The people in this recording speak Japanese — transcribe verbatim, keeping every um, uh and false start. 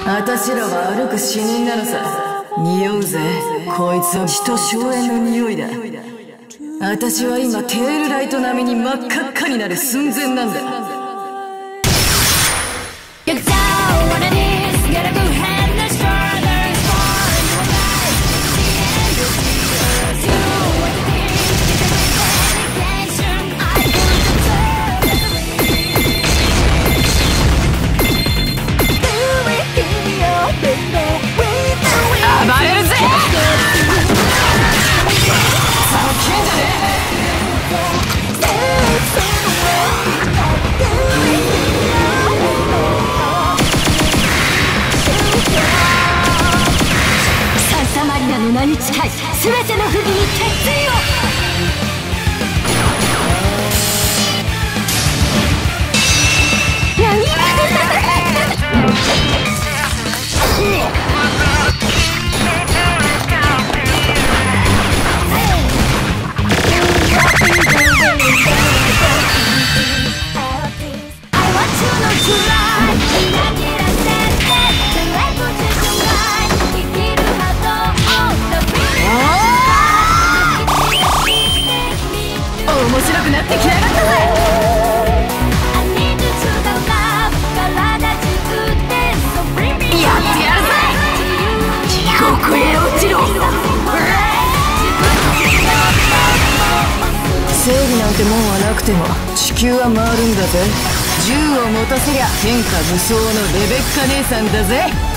私らは歩く死人なのさ。匂うぜ、こいつは血と硝煙の匂いだ。私は今テールライト並みに真っ赤っかになる寸前なんだ。名に近い全ての不義に決意を。何面白くなってきやがったぜ。やってやるぜ。地獄へ落ちろ。正義なんてもんはなくても地球は回るんだぜ。銃を持たせりゃ天下無双のレベッカ姉さんだぜ。